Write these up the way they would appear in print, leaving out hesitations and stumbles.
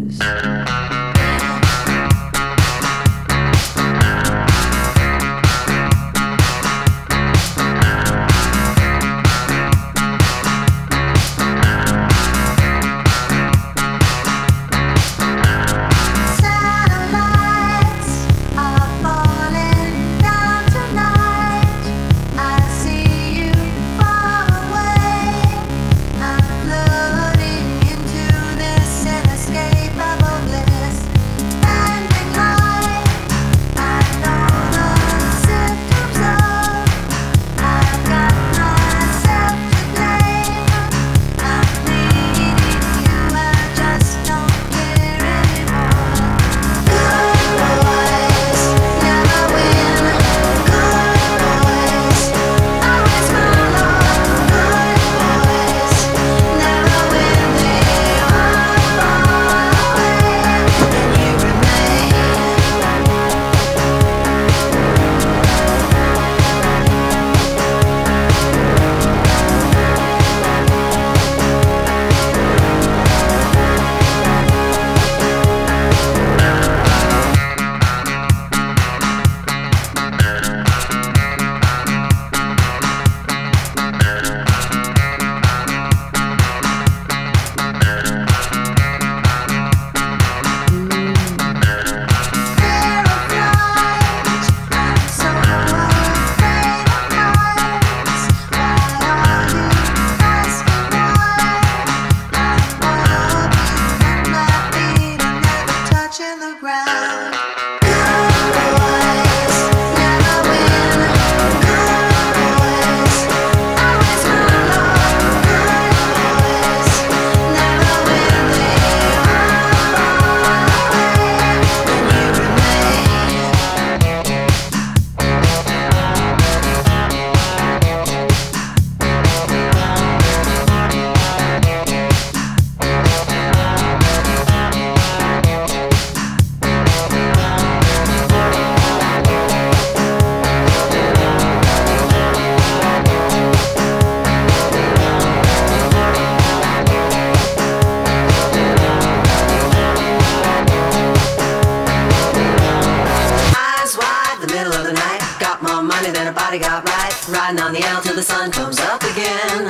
got right, riding on the L till the sun comes up again.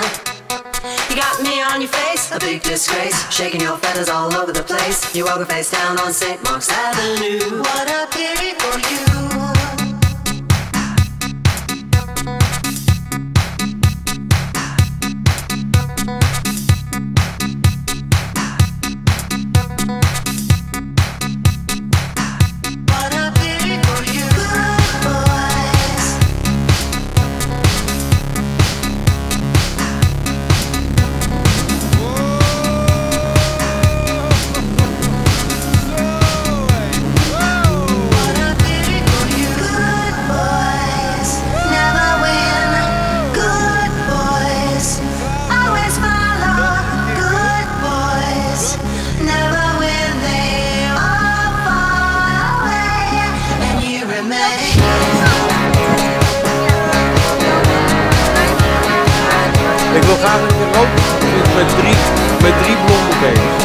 You got me on your face, a big disgrace, shaking your feathers all over the place. You over face down on St. Mark's Avenue. What a pity for you. Ik wil graag een rood met drie blonde benen.